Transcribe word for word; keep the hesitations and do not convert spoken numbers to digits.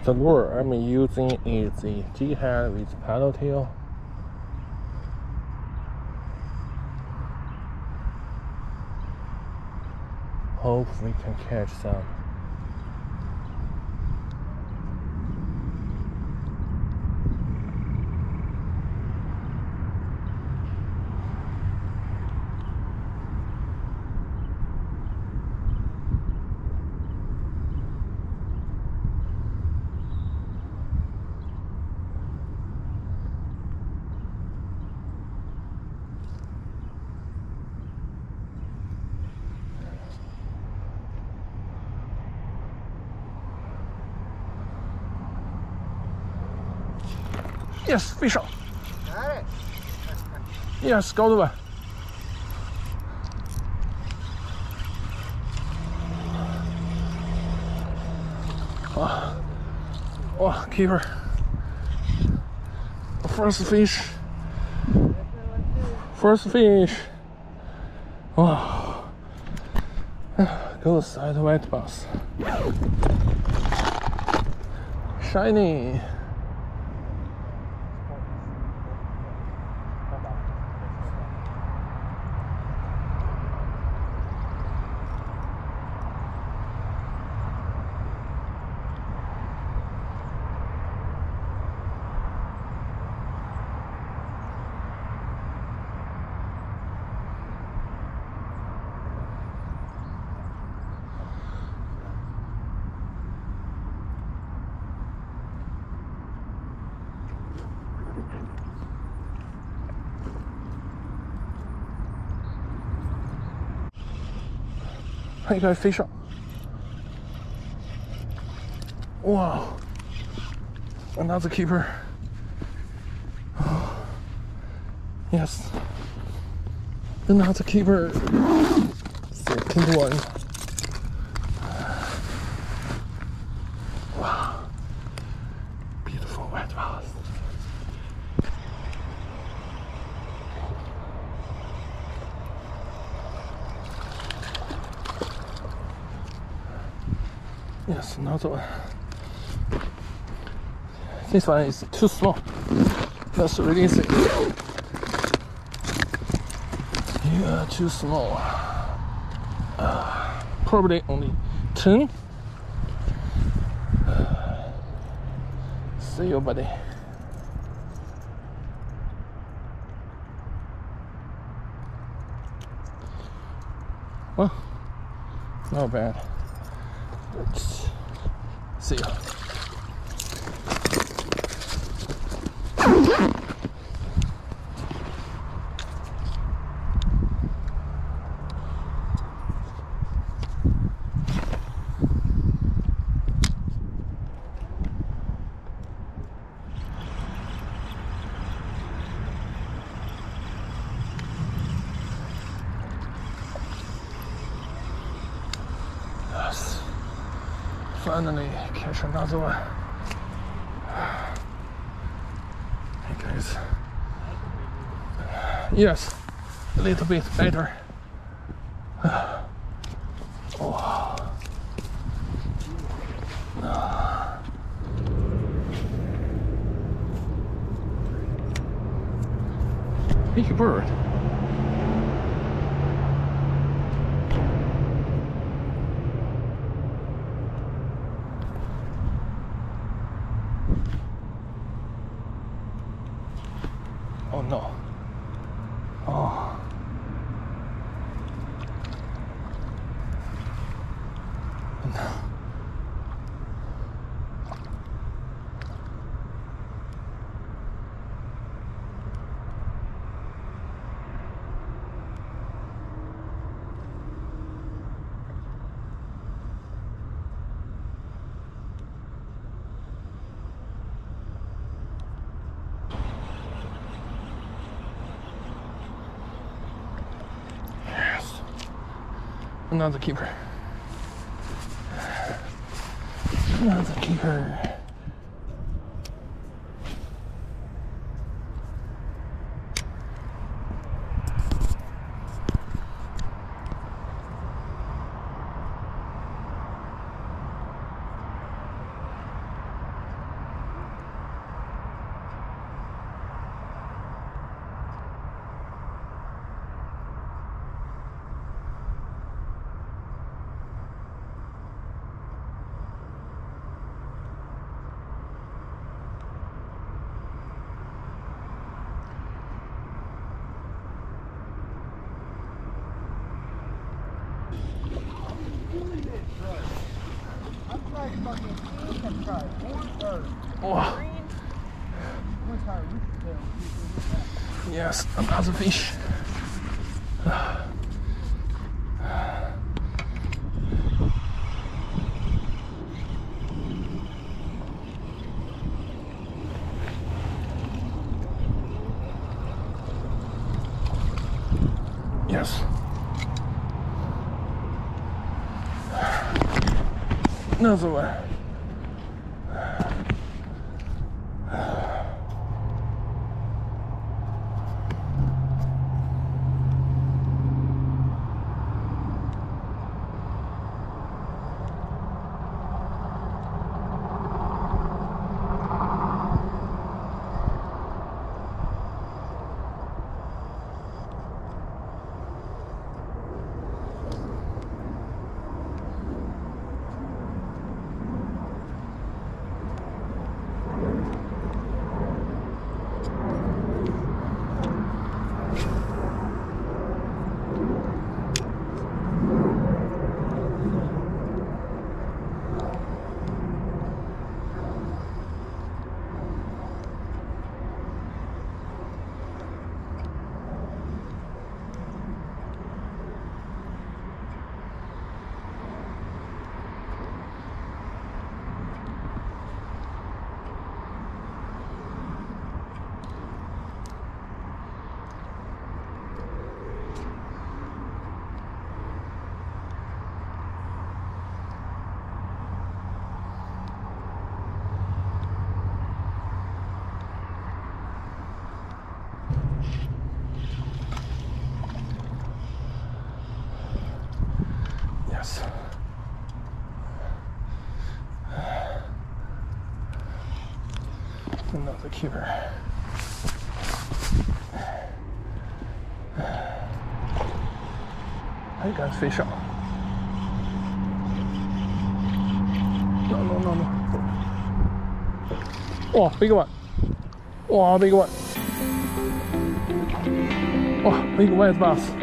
The lure I'm using is the jighead with paddle tail. Hope we can catch some. Yes, fish on. Got it. Yes, 高度吧。哇，哇 ，keeper。First fish. First fish. 哇，goes at white bass. Shiny. I got a fish up. Wow. Another keeper. Oh. Yes. Another keeper. Second one. Wow. Beautiful white bass. Yes, another one. This one is too small. Let's release it. Yeah, too small. Uh, probably only ten. Uh, see you, buddy. Well, not bad. Let's see you. Yes. Finally catch another one. Hey guys. Yes, a little bit better. Oh. Big bird. Oh no. Oh. No. Another keeper. Another keeper. Wow. Yes, another fish. Yes. Another one. Yes. Another keeper. I got fish on. No, no, no, no. Oh, big one. Oh, big one. Oh, big white bass.